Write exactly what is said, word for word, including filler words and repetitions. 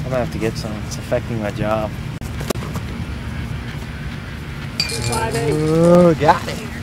gonna have to get some. It's affecting my job. Oh, got it.